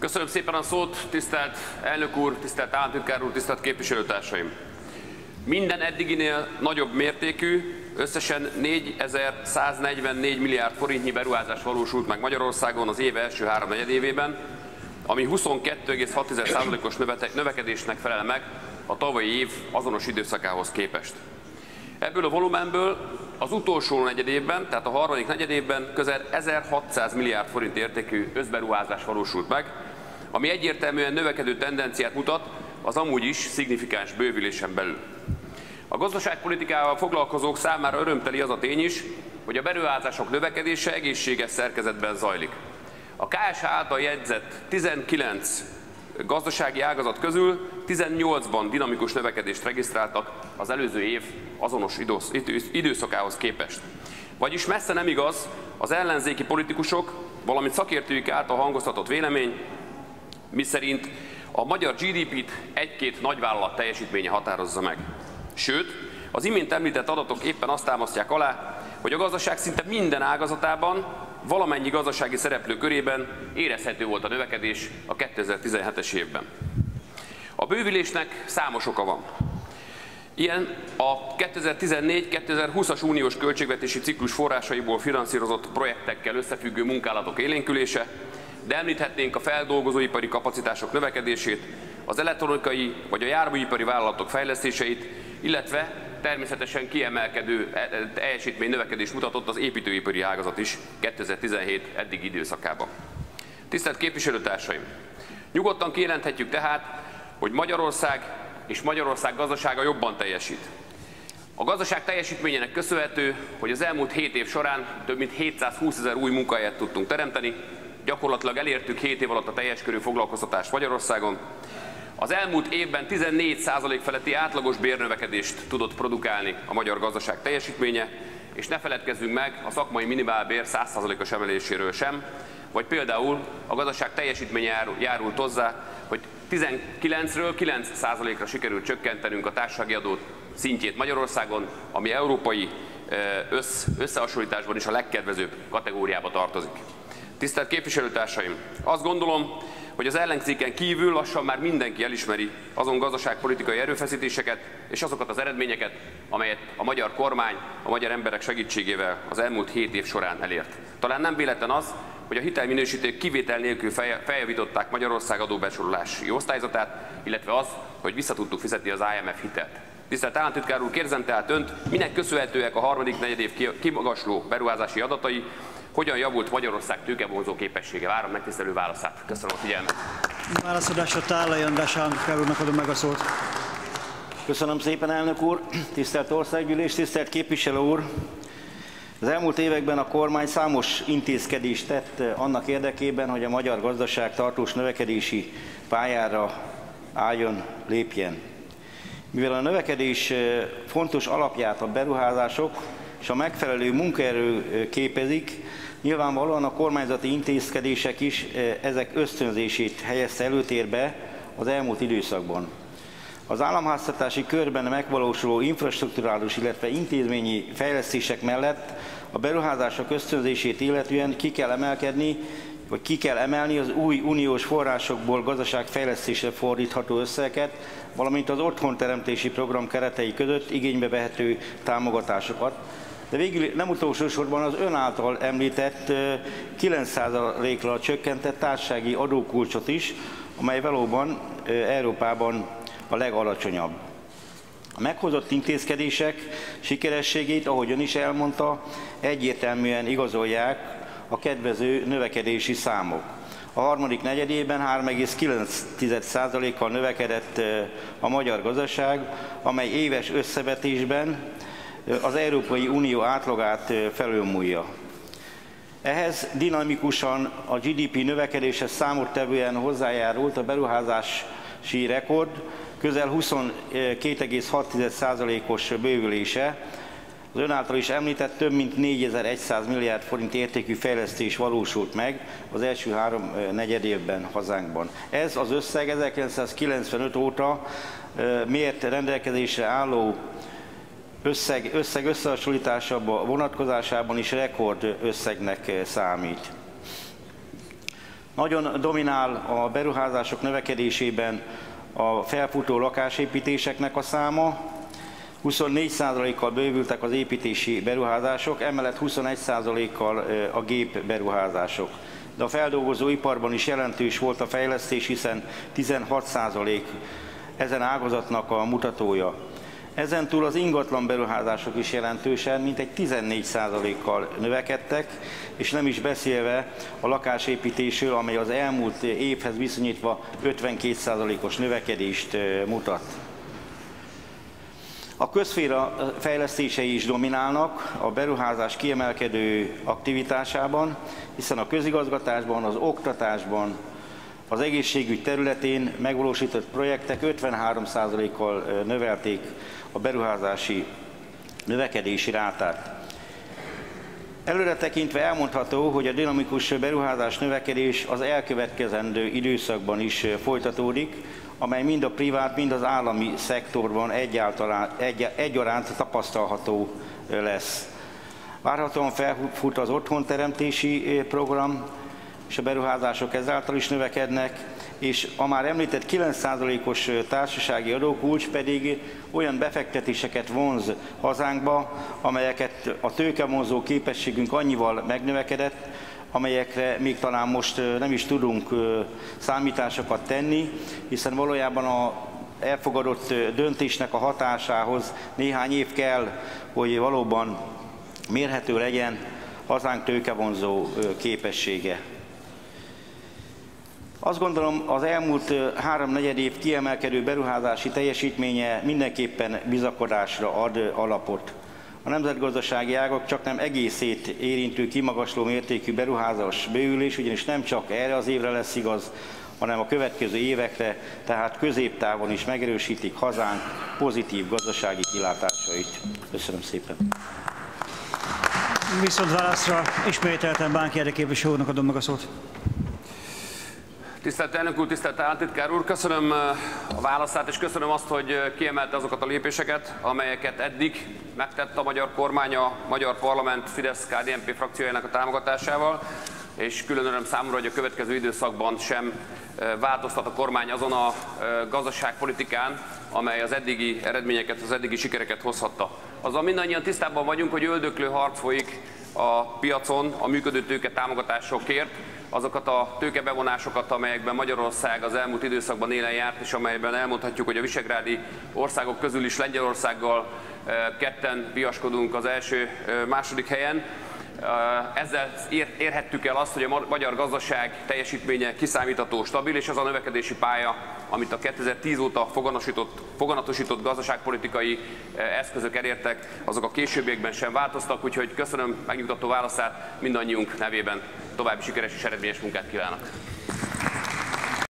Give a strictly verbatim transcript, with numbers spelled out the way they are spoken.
Köszönöm szépen a szót, tisztelt elnök úr, tisztelt államtitkár úr, tisztelt képviselőtársaim! Minden eddiginél nagyobb mértékű, összesen négyezer-száznegyvennégy milliárd forintnyi beruházás valósult meg Magyarországon az év első háromnegyedévében, ami huszonkettő egész hat százalékos növekedésnek felel meg a tavalyi év azonos időszakához képest. Ebből a volumenből az utolsó negyedévben, tehát a harmadik negyedévben közel ezerhatszáz milliárd forint értékű összberuházás valósult meg, ami egyértelműen növekedő tendenciát mutat az amúgy is szignifikáns bővülésen belül. A gazdaságpolitikával foglalkozók számára örömteli az a tény is, hogy a beruházások növekedése egészséges szerkezetben zajlik. A ká es há által jegyzett tizenkilenc gazdasági ágazat közül tizennyolcban dinamikus növekedést regisztráltak az előző év azonos időszakához képest. Vagyis messze nem igaz az ellenzéki politikusok, valamint szakértőik által hangoztatott vélemény, miszerint a magyar gé dé pét egy-két nagyvállalat teljesítménye határozza meg. Sőt, az imént említett adatok éppen azt támasztják alá, hogy a gazdaság szinte minden ágazatában, valamennyi gazdasági szereplő körében érezhető volt a növekedés a kétezer-tizenhetes évben. A bővülésnek számos oka van. Ilyen a kétezer-tizennégy kétezer-húszas uniós költségvetési ciklus forrásaiból finanszírozott projektekkel összefüggő munkálatok élénkülése, de említhetnénk a feldolgozóipari kapacitások növekedését, az elektronikai vagy a járműipari vállalatok fejlesztéseit, illetve természetesen kiemelkedő teljesítmény növekedés mutatott az építőipari ágazat is kétezer-tizenhét eddigi időszakában. Tisztelt képviselőtársaim! Nyugodtan kijelenthetjük tehát, hogy Magyarország és Magyarország gazdasága jobban teljesít. A gazdaság teljesítményének köszönhető, hogy az elmúlt hét év során több mint hétszázhúszezer új munkahelyet tudtunk teremteni, gyakorlatilag elértük hét év alatt a teljes körű foglalkoztatást Magyarországon. Az elmúlt évben tizennégy százalék feletti átlagos bérnövekedést tudott produkálni a magyar gazdaság teljesítménye, és ne feledkezzünk meg a szakmai minimálbér száz százalékos emeléséről sem, vagy például a gazdaság teljesítménye járult hozzá, hogy tizenkilencről kilenc százalékra sikerült csökkentenünk a társasági adó szintjét Magyarországon, ami európai össz, összehasonlításban is a legkedvezőbb kategóriába tartozik. Tisztelt képviselőtársaim! Azt gondolom, hogy az ellenzéken kívül lassan már mindenki elismeri azon gazdaságpolitikai erőfeszítéseket és azokat az eredményeket, amelyet a magyar kormány a magyar emberek segítségével az elmúlt hét év során elért. Talán nem véletlen az, hogy a hitelminősítők kivétel nélkül feljavították Magyarország adóbesorolási osztályzatát, illetve az, hogy vissza tudtuk fizetni az i em ef hitelt. Tisztelt államtitkár úr, kérdezem tehát önt, minek köszönhetőek a harmadik negyedév kimagasló beruházási adatai, hogyan javult Magyarország tőkevonzó képessége? Várom megtisztelő válaszát. Köszönöm a figyelmet. Válaszadásra Tállai András államtitkár úrnak adom meg a szót. Köszönöm szépen, elnök úr. Tisztelt Országgyűlés, tisztelt képviselő úr. Az elmúlt években a kormány számos intézkedést tett annak érdekében, hogy a magyar gazdaság tartós növekedési pályára álljon, lépjen. Mivel a növekedés fontos alapját a beruházások és a megfelelő munkaerő képezik, nyilvánvalóan a kormányzati intézkedések is ezek ösztönzését helyezte előtérbe az elmúlt időszakban. Az államháztartási körben megvalósuló infrastrukturális, illetve intézményi fejlesztések mellett a beruházások ösztönzését illetően ki kell emelkedni, vagy ki kell emelni az új uniós forrásokból gazdaságfejlesztésre fordítható összegeket, valamint az otthonteremtési program keretei között igénybe vehető támogatásokat. De végül nem utolsó sorban az ön által említett kilenc százalékra csökkentett társasági adókulcsot is, amely valóban Európában a legalacsonyabb. A meghozott intézkedések sikerességét, ahogy ön is elmondta, egyértelműen igazolják a kedvező növekedési számok. A harmadik negyedében három egész kilenc százalékkal növekedett a magyar gazdaság, amely éves összevetésben az Európai Unió átlagát felülmúlja. Ehhez dinamikusan a gé dé pé növekedéshez számottevően hozzájárult a beruházási rekord közel huszonkét egész hat százalékos bővülése. Az ön által is említett több mint négyezer-száz milliárd forint értékű fejlesztés valósult meg az első három negyed évben hazánkban. Ez az összeg ezerkilencszázkilencvenöt óta mért rendelkezésre álló összeg, összeg összehasonlításában vonatkozásában is rekord összegnek számít. Nagyon dominál a beruházások növekedésében a felfutó lakásépítéseknek a száma, huszonnégy százalékkal bővültek az építési beruházások, emellett huszonegy százalékkal a gépberuházások. De a feldolgozó iparban is jelentős volt a fejlesztés, hiszen tizenhat százalék ezen ágazatnak a mutatója. Ezen túl az ingatlan beruházások is jelentősen, mintegy tizennégy százalékkal növekedtek, és nem is beszélve a lakásépítésről, amely az elmúlt évhez viszonyítva ötvenkét százalékos növekedést mutat. A közszféra fejlesztései is dominálnak a beruházás kiemelkedő aktivitásában, hiszen a közigazgatásban, az oktatásban, az egészségügy területén megvalósított projektek ötvenhárom százalékkal növelték a beruházási növekedési rátát. Előre tekintve elmondható, hogy a dinamikus beruházás növekedés az elkövetkezendő időszakban is folytatódik, amely mind a privát, mind az állami szektorban egyáltalán, egy, egyaránt tapasztalható lesz. Várhatóan felfut az otthonteremtési program, és a beruházások ezáltal is növekednek, és a már említett kilenc százalékos társasági adókulcs pedig olyan befektetéseket vonz hazánkba, amelyeket a tőkevonzó képességünk annyival megnövekedett, amelyekre még talán most nem is tudunk számításokat tenni, hiszen valójában a elfogadott döntésnek a hatásához néhány év kell, hogy valóban mérhető legyen hazánk tőkevonzó képessége. Azt gondolom, az elmúlt háromnegyed év kiemelkedő beruházási teljesítménye mindenképpen bizakodásra ad alapot. A nemzetgazdasági ágak csak nem egészét érintő kimagasló mértékű beruházás bővülés, ugyanis nem csak erre az évre lesz igaz, hanem a következő évekre, tehát középtávon is megerősítik hazánk pozitív gazdasági kilátásait. Köszönöm szépen. Viszont válaszra ismételten Bánki Ede képviselő úrnak adom meg a szót. Tisztelt elnök úr, tisztelt államtitkár úr, köszönöm a válaszát, és köszönöm azt, hogy kiemelte azokat a lépéseket, amelyeket eddig megtett a magyar kormány, a magyar parlament Fidesz-ká dé en pé frakciójának a támogatásával, és külön öröm számomra, hogy a következő időszakban sem változtat a kormány azon a gazdaságpolitikán, amely az eddigi eredményeket, az eddigi sikereket hozhatta. Azzal mindannyian tisztában vagyunk, hogy öldöklő harc folyik a piacon a működő tőke támogatásokért, azokat a tőkebevonásokat, amelyekben Magyarország az elmúlt időszakban élen járt, és amelyben elmondhatjuk, hogy a visegrádi országok közül is Lengyelországgal ketten piaskodunk az első, második helyen. Ezzel érhettük el azt, hogy a magyar gazdaság teljesítménye kiszámítható, stabil, és az a növekedési pálya, amit a kétezer-tíz óta foganatosított, foganatosított gazdaságpolitikai eszközök elértek, azok a későbbiekben sem változtak, úgyhogy köszönöm megnyugtató válaszát, mindannyiunk nevében további sikeres és eredményes munkát kívánok.